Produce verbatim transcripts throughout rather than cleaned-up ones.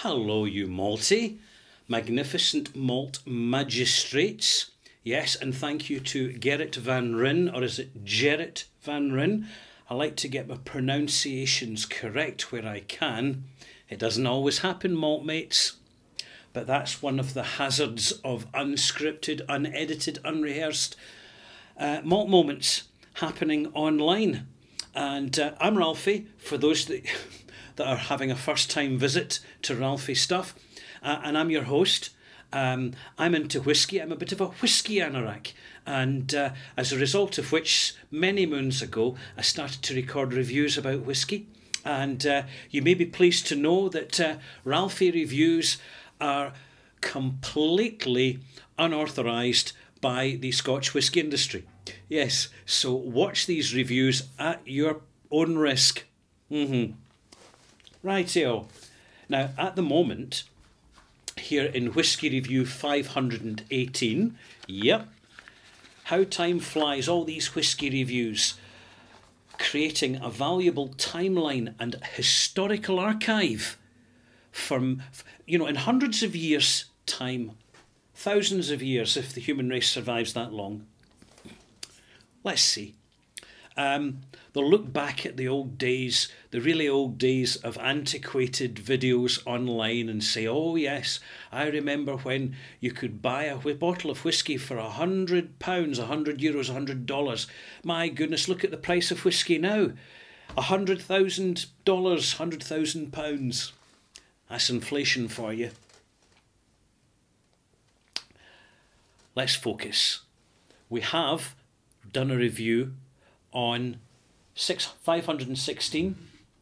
Hello, you malty, magnificent malt magistrates. Yes, and thank you to Gerrit van Ryn, or is it Gerrit van Ryn? I like to get my pronunciations correct where I can. It doesn't always happen, malt mates, but that's one of the hazards of unscripted, unedited, unrehearsed uh, malt moments happening online. And uh, I'm Ralphie, for those that, that are having a first time visit to Ralphie Stuff, uh, and I'm your host. Um, I'm into whisky. I'm a bit of a whisky anorak, and uh, as a result of which, many moons ago, I started to record reviews about whisky. And uh, you may be pleased to know that uh, Ralphie reviews are completely unauthorised by the Scotch whisky industry. Yes, so watch these reviews at your own risk. Mm-hmm. Rightio. Now, at the moment, here in Whisky Review five hundred eighteen, yep, how time flies, all these whisky reviews, creating a valuable timeline and historical archive from, you know, in hundreds of years' time, thousands of years if the human race survives that long. Let's see. Um, they'll look back at the old days, the really old days of antiquated videos online and say, oh yes, I remember when you could buy a bottle of whisky for a hundred pounds, a hundred euros, a hundred dollars. My goodness, look at the price of whisky now. A hundred thousand dollars, hundred thousand pounds. That's inflation for you. Let's focus. We have done a review on six, five hundred sixteen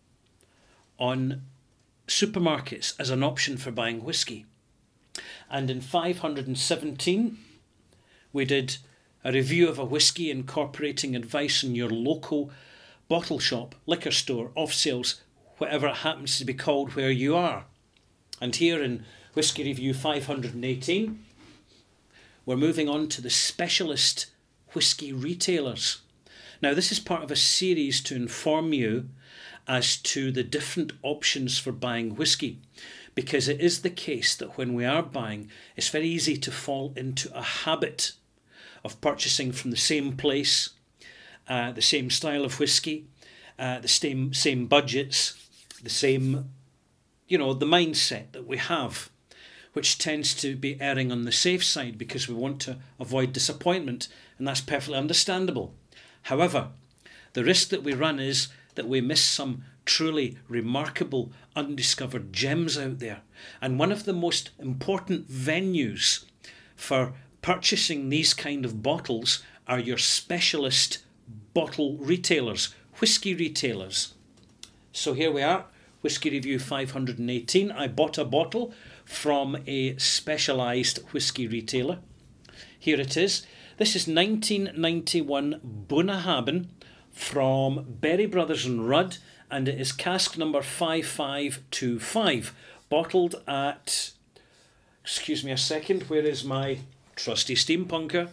on supermarkets as an option for buying whisky. And in five hundred seventeen, we did a review of a whisky incorporating advice in your local bottle shop, liquor store, off sales, whatever it happens to be called where you are. And here in Whisky Review five hundred eighteen, we're moving on to the specialist whisky retailers. Now, this is part of a series to inform you as to the different options for buying whisky, because it is the case that when we are buying, it's very easy to fall into a habit of purchasing from the same place, uh, the same style of whisky, uh, the same same budgets, the same, you know, the mindset that we have, which tends to be erring on the safe side because we want to avoid disappointment, and that's perfectly understandable. However, the risk that we run is that we miss some truly remarkable undiscovered gems out there. And one of the most important venues for purchasing these kind of bottles are your specialist bottle retailers, whisky retailers. So here we are, Whisky Review five hundred eighteen. I bought a bottle from a specialised whisky retailer. Here it is. This is nineteen ninety-one Bunnahabhain from Berry Brothers and Rudd, and it is cask number five five two five, bottled at, excuse me a second, where is my trusty steampunker?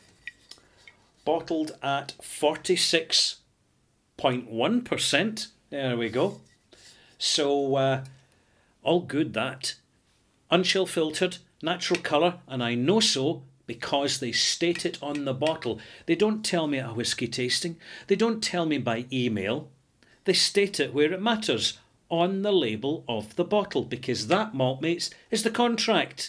Bottled at forty-six point one percent. There we go. So, uh, all good that. Unchill filtered, natural colour, and I know so because they state it on the bottle. They don't tell me at a whisky tasting. They don't tell me by email. They state it where it matters, on the label of the bottle, because that, malt mates, is the contract.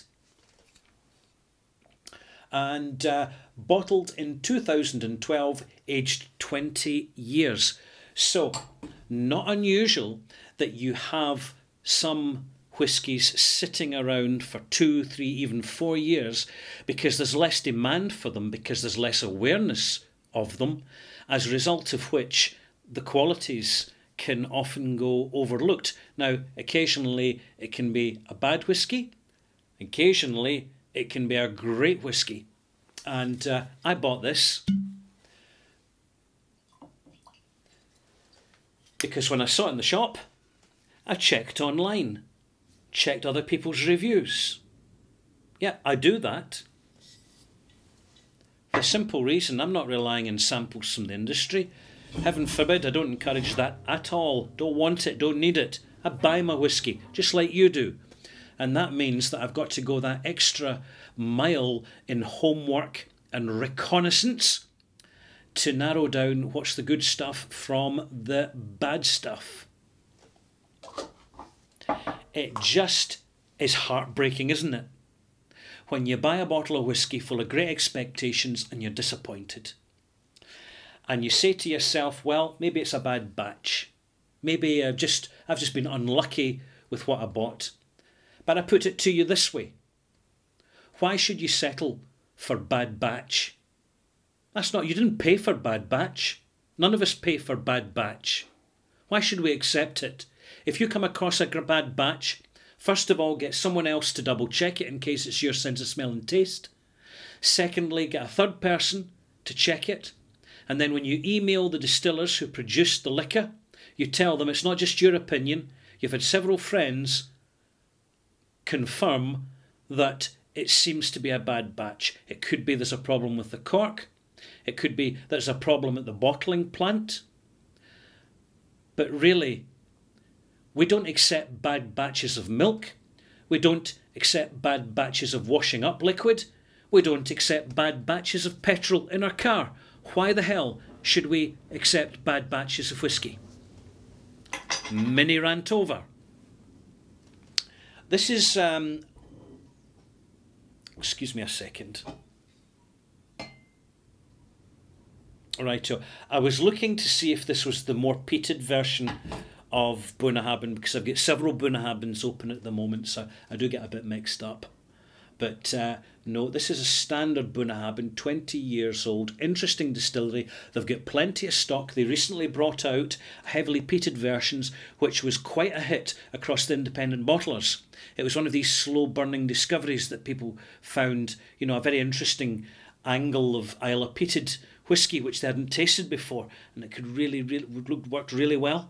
And uh, bottled in two thousand twelve, aged twenty years. So, not unusual that you have some whiskies sitting around for two, three, even four years because there's less demand for them, because there's less awareness of them, as a result of which the qualities can often go overlooked. Now, occasionally it can be a bad whisky, occasionally it can be a great whisky. And uh, I bought this because when I saw it in the shop, I checked online. Checked other people's reviews. Yeah, I do that. For the simple reason, I'm not relying on samples from the industry. Heaven forbid, I don't encourage that at all. Don't want it, don't need it. I buy my whisky, just like you do. And that means that I've got to go that extra mile in homework and reconnaissance to narrow down what's the good stuff from the bad stuff. It just is heartbreaking, isn't it? When you buy a bottle of whisky full of great expectations and you're disappointed. And you say to yourself, well, maybe it's a bad batch. Maybe I've just, I've just been unlucky with what I bought. But I put it to you this way. Why should you settle for bad batch? That's not, you didn't pay for bad batch. None of us pay for bad batch. Why should we accept it? If you come across a bad batch, first of all, get someone else to double check it in case it's your sense of smell and taste. Secondly, get a third person to check it. And then when you email the distillers who produced the liquor, you tell them it's not just your opinion. You've had several friends confirm that it seems to be a bad batch. It could be there's a problem with the cork. It could be there's a problem at the bottling plant. But really, we don't accept bad batches of milk. We don't accept bad batches of washing up liquid. We don't accept bad batches of petrol in our car. Why the hell should we accept bad batches of whisky? Mini rant over. This is, um, excuse me a second. Right, so I was looking to see if this was the more peated version of Bunnahabhain, because I've got several Bunnahabhains open at the moment, so I do get a bit mixed up. But uh, no, this is a standard Bunnahabhain, twenty years old, interesting distillery. They've got plenty of stock. They recently brought out heavily peated versions, which was quite a hit across the independent bottlers. It was one of these slow-burning discoveries that people found, you know, a very interesting angle of Islay peated whisky, which they hadn't tasted before, and it could really, really worked really well.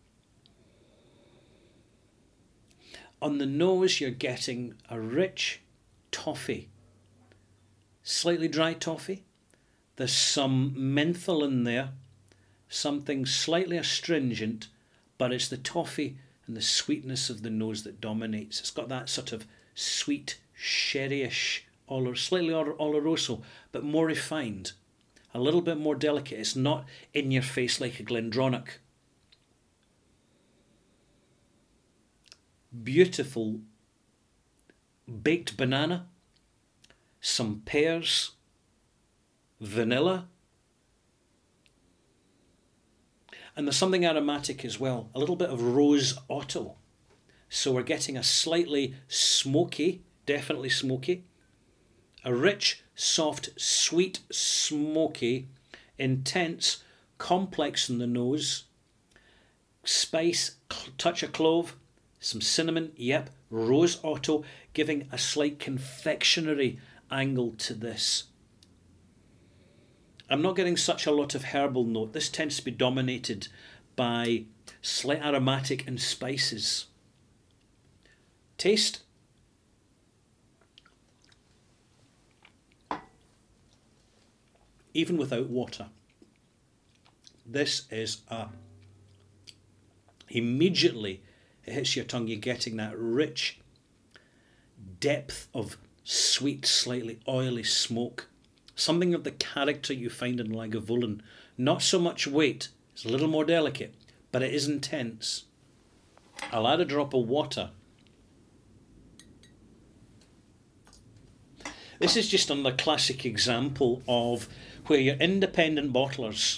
On the nose, you're getting a rich toffee, slightly dry toffee. There's some menthol in there, something slightly astringent, but it's the toffee and the sweetness of the nose that dominates. It's got that sort of sweet, sherryish, slightly oloroso, but more refined, a little bit more delicate. It's not in your face like a Glendronach. Beautiful baked banana, some pears, vanilla, and there's something aromatic as well, a little bit of rose otto. So we're getting a slightly smoky, definitely smoky, a rich, soft, sweet, smoky, intense, complex in the nose, spice, touch of clove, some cinnamon, yep, rose otto, giving a slight confectionery angle to this. I'm not getting such a lot of herbal note. This tends to be dominated by slight aromatic and spices. Taste. Even without water, this is a, immediately it hits your tongue, you're getting that rich depth of sweet, slightly oily smoke. Something of the character you find in Lagavulin. Not so much weight, it's a little more delicate, but it is intense. I'll add a drop of water. This is just another classic example of where your independent bottlers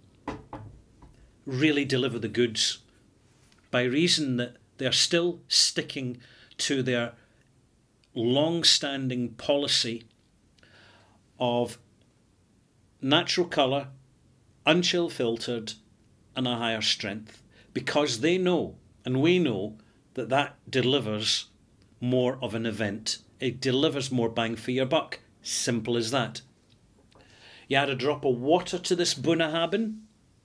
really deliver the goods, by reason that they're still sticking to their long-standing policy of natural colour, unchill filtered, and a higher strength, because they know, and we know, that that delivers more of an event. It delivers more bang for your buck. Simple as that. You add a drop of water to this Bunnahabhain.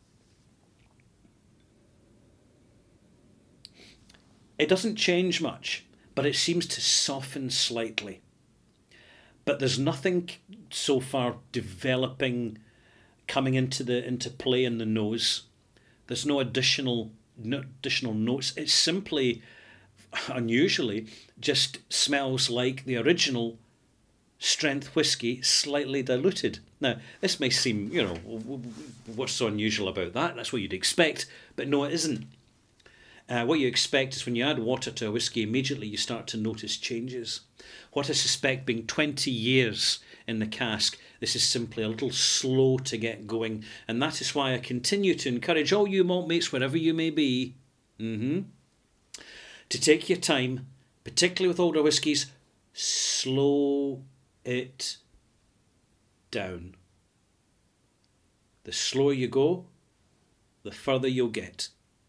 It doesn't change much, but it seems to soften slightly. But there's nothing so far developing, coming into the into play in the nose. There's no additional no additional notes. It's simply unusually, just smells like the original strength whisky, slightly diluted. Now, this may seem, you know, what's so unusual about that? That's what you'd expect, but no, it isn't. Uh, what you expect is when you add water to a whisky, immediately you start to notice changes. What I suspect, being twenty years in the cask, this is simply a little slow to get going, and that is why I continue to encourage all you malt mates, wherever you may be, mm-hmm, to take your time, particularly with older whiskies. Slow it down. The slower you go, the further you'll get.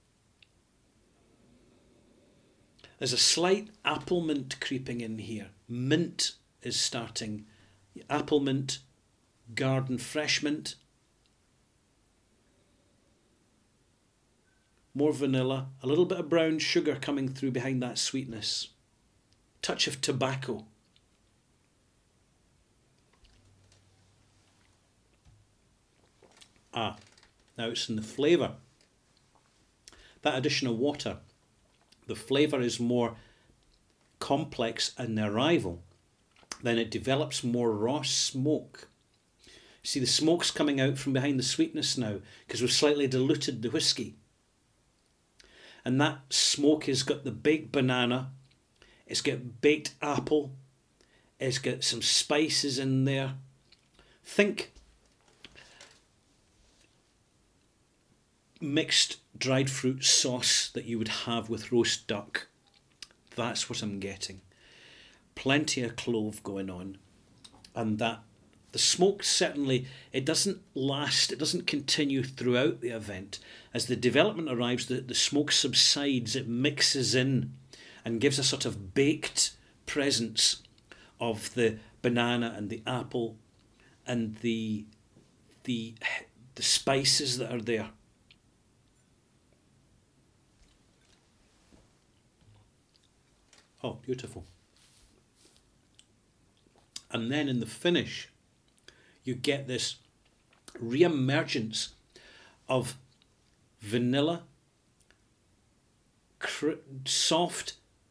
There's a slight apple mint creeping in here. Mint is starting. Apple mint, garden fresh mint. More vanilla, a little bit of brown sugar coming through behind that sweetness. Touch of tobacco. Ah, now it's in the flavour. That addition of water, the flavour is more complex in the arrival. Then it develops more raw smoke. See, the smoke's coming out from behind the sweetness now because we've slightly diluted the whisky. And that smoke has got the baked banana, it's got baked apple, it's got some spices in there. Think mixed dried fruit sauce that you would have with roast duck. That's what I'm getting. Plenty of clove going on, and that the smoke certainly, it doesn't last, it doesn't continue throughout the event. As the development arrives, the, the smoke subsides, it mixes in and gives a sort of baked presence of the banana and the apple and the the the spices that are there. Oh, beautiful. And then in the finish, you get this re-emergence of vanilla, soft,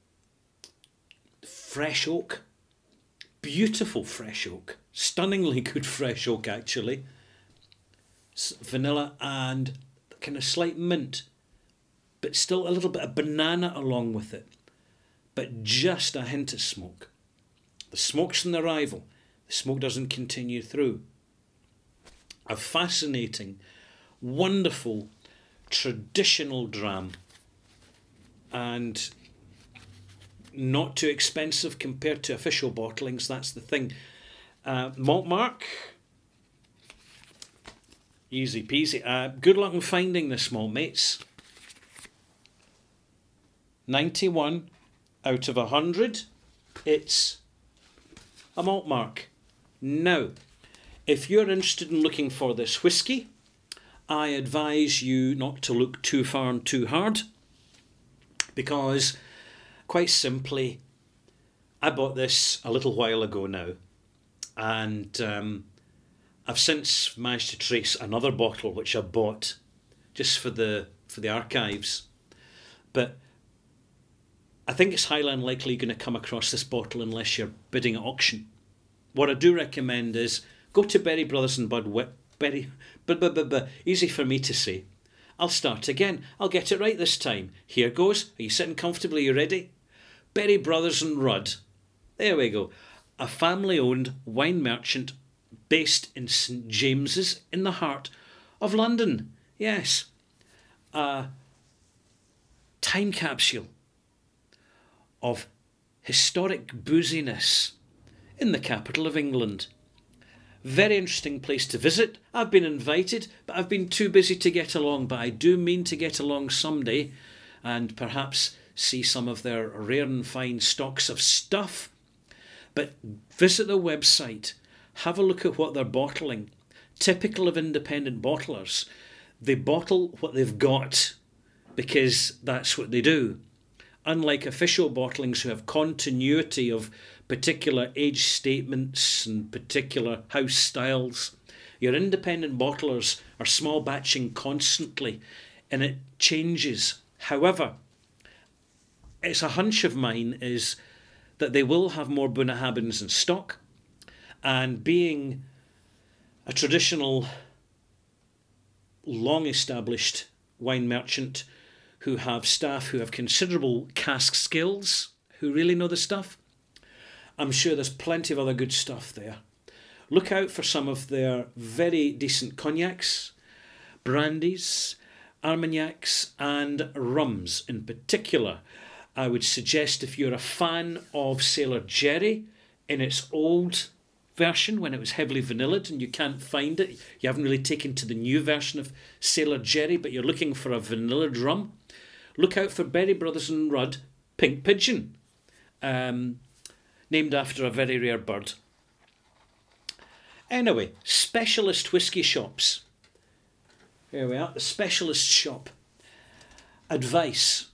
fresh oak, beautiful fresh oak, stunningly good fresh oak actually, vanilla and kind of slight mint, but still a little bit of banana along with it, but just a hint of smoke. The smoke's an arrival. The smoke doesn't continue through. A fascinating, wonderful, traditional dram, and not too expensive compared to official bottlings. That's the thing. Uh, malt mark, easy peasy. Uh, good luck in finding this, malt mates. ninety-one out of one hundred. It's a malt mark. Now, if you're interested in looking for this whisky, I advise you not to look too far and too hard, because quite simply, I bought this a little while ago now, and um, I've since managed to trace another bottle which I bought just for the for the archives, but I think it's highly unlikely you're going to come across this bottle unless you're bidding at auction. What I do recommend is go to Berry Brothers and Bud Whip. Berry, but but but but easy for me to say. I'll start again. I'll get it right this time. Here goes. Are you sitting comfortably? Are you ready? Berry Brothers and Rudd. There we go. A family-owned wine merchant based in St James's in the heart of London. Yes. A time capsule of historic booziness in the capital of England. Very interesting place to visit. I've been invited, but I've been too busy to get along, but I do mean to get along someday and perhaps see some of their rare and fine stocks of stuff. But visit their website, have a look at what they're bottling. Typical of independent bottlers, they bottle what they've got because that's what they do. Unlike official bottlings who have continuity of particular age statements and particular house styles, your independent bottlers are small batching constantly and it changes. However, it's a hunch of mine is that they will have more Bunnahabhains in stock, and being a traditional, long-established wine merchant who have staff who have considerable cask skills, who really know the stuff, I'm sure there's plenty of other good stuff there. Look out for some of their very decent cognacs, brandies, armagnacs and rums in particular. I would suggest if you're a fan of Sailor Jerry in its old version when it was heavily vanillaed and you can't find it, you haven't really taken to the new version of Sailor Jerry, but you're looking for a vanillaed rum, look out for Berry Brothers and Rudd Pink Pigeon, um, named after a very rare bird. Anyway, specialist whisky shops. Here we are, the specialist shop. Advice.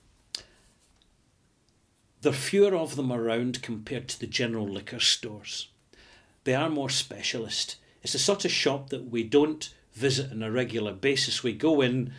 There are fewer of them around compared to the general liquor stores. They are more specialist. It's the sort of shop that we don't visit on a regular basis. We go in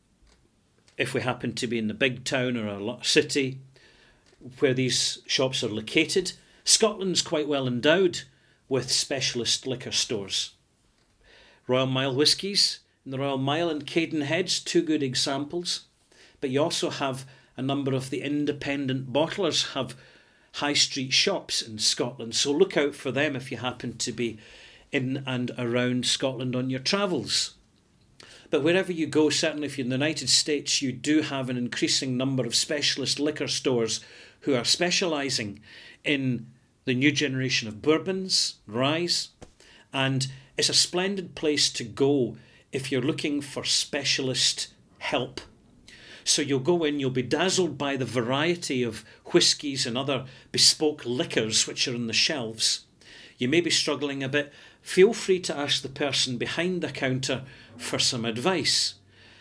if we happen to be in the big town or a city where these shops are located. Scotland's quite well endowed with specialist liquor stores. Royal Mile Whiskies and the Royal Mile and Cadenhead's, two good examples. But you also have a number of the independent bottlers have high street shops in Scotland, so look out for them if you happen to be in and around Scotland on your travels. But wherever you go, certainly if you're in the United States, you do have an increasing number of specialist liquor stores who are specialising in the new generation of bourbons, ryes, and it's a splendid place to go if you're looking for specialist help. So you'll go in, you'll be dazzled by the variety of whiskies and other bespoke liquors which are on the shelves. You may be struggling a bit. Feel free to ask the person behind the counter for some advice.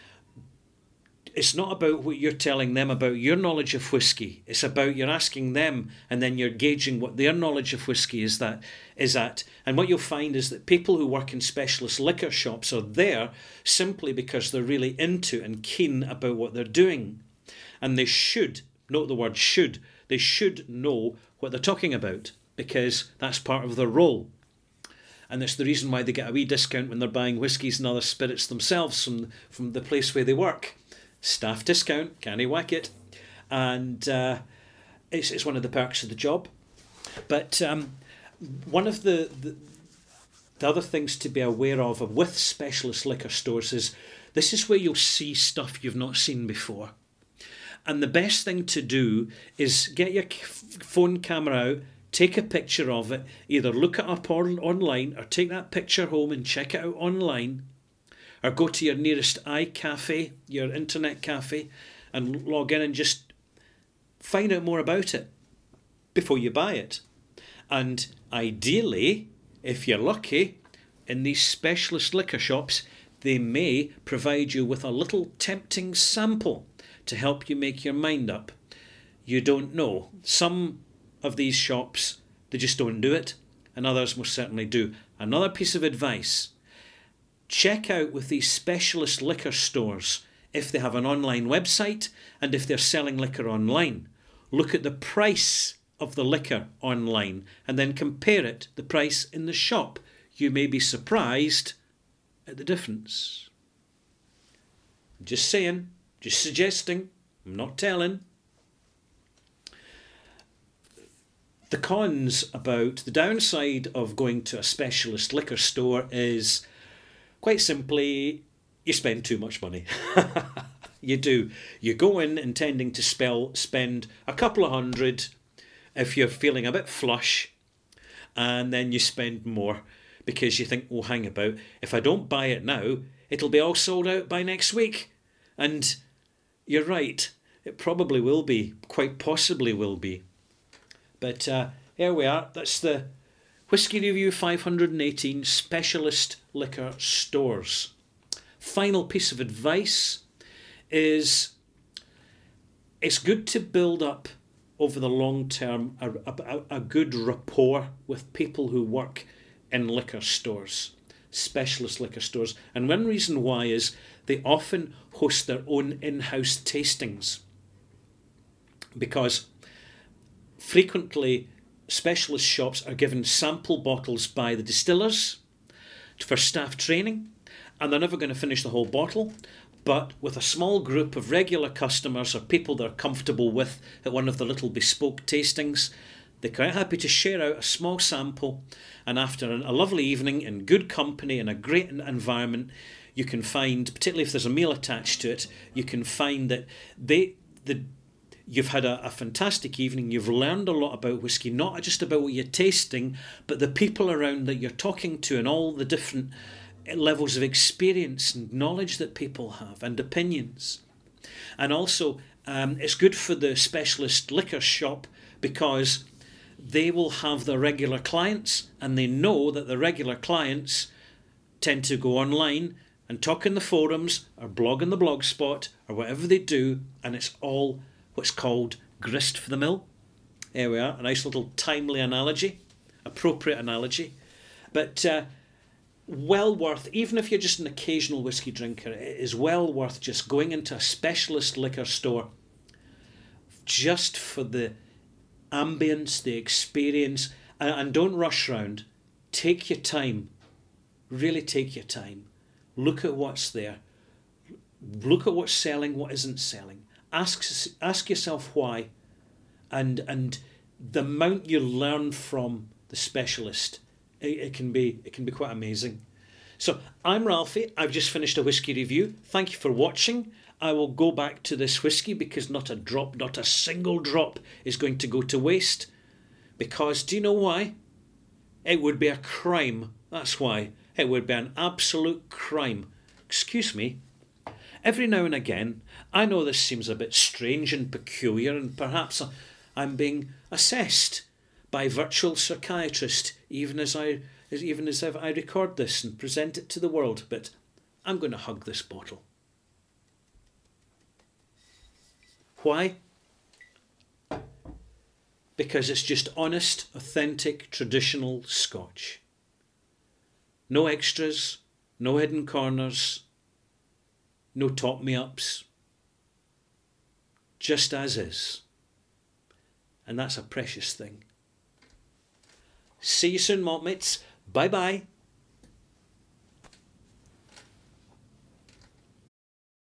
It's not about what you're telling them about your knowledge of whisky. It's about you're asking them and then you're gauging what their knowledge of whisky is that is at. And what you'll find is that people who work in specialist liquor shops are there simply because they're really into and keen about what they're doing. And they should, note the word should, they should know what they're talking about because that's part of their role. And that's the reason why they get a wee discount when they're buying whiskies and other spirits themselves from, from the place where they work. Staff discount, canny whack it, and uh, it's, it's one of the perks of the job. But um, one of the, the the other things to be aware of with specialist liquor stores is this is where you'll see stuff you've not seen before. And the best thing to do is get your phone camera out, take a picture of it, either look it up on, online or take that picture home and check it out online. Or go to your nearest iCafe, your internet cafe, and log in and just find out more about it before you buy it. And ideally, if you're lucky, in these specialist liquor shops, they may provide you with a little tempting sample to help you make your mind up. You don't know. Some of these shops, they just don't do it, and others most certainly do. Another piece of advice. Check out with these specialist liquor stores if they have an online website and if they're selling liquor online. Look at the price of the liquor online and then compare it, the price in the shop. You may be surprised at the difference. Just saying, just suggesting, I'm not telling. The cons about the downside of going to a specialist liquor store is quite simply, you spend too much money. You do. You go in intending to spell, spend a couple of hundred if you're feeling a bit flush, and then you spend more because you think, oh, hang about, if I don't buy it now, it'll be all sold out by next week. And you're right, it probably will be, quite possibly will be. But uh, here we are, that's the Whisky Review five hundred eighteen Specialist Liquor Stores. Final piece of advice is it's good to build up over the long term a, a, a good rapport with people who work in liquor stores, specialist liquor stores. And one reason why is they often host their own in-house tastings. because frequently specialist shops are given sample bottles by the distillers for staff training, and they're never going to finish the whole bottle. But with a small group of regular customers or people they're comfortable with at one of the little bespoke tastings, they're quite happy to share out a small sample, and after a lovely evening in good company and a great environment, you can find, particularly if there's a meal attached to it, you can find that they the you've had a, a fantastic evening, you've learned a lot about whisky, not just about what you're tasting, but the people around that you're talking to and all the different levels of experience and knowledge that people have and opinions. And also um, it's good for the specialist liquor shop because they will have their regular clients, and they know that the regular clients tend to go online and talk in the forums or blog in the blog spot or whatever they do, and it's all what's called grist for the mill. There we are, a nice little timely analogy, appropriate analogy. But uh, well worth, even if you're just an occasional whisky drinker, it is well worth just going into a specialist liquor store just for the ambience, the experience, and, and don't rush round. Take your time, really take your time. Look at what's there. Look at what's selling, what isn't selling. Ask ask yourself why, and and the amount you learn from the specialist, it, it can be it can be quite amazing. So I'm Ralphie. I've just finished a whisky review. Thank you for watching. I will go back to this whisky because not a drop, not a single drop is going to go to waste. Because do you know why? It would be a crime. That's why. It would be an absolute crime. Excuse me. Every now and again, I know this seems a bit strange and peculiar, and perhaps I'm being assessed by virtual psychiatrist, even as I, even as I record this and present it to the world. But I'm going to hug this bottle. Why? Because it's just honest, authentic, traditional Scotch. No extras, no hidden corners, no top-me-ups. Just as is. And that's a precious thing. See you soon, maltmates. Bye-bye.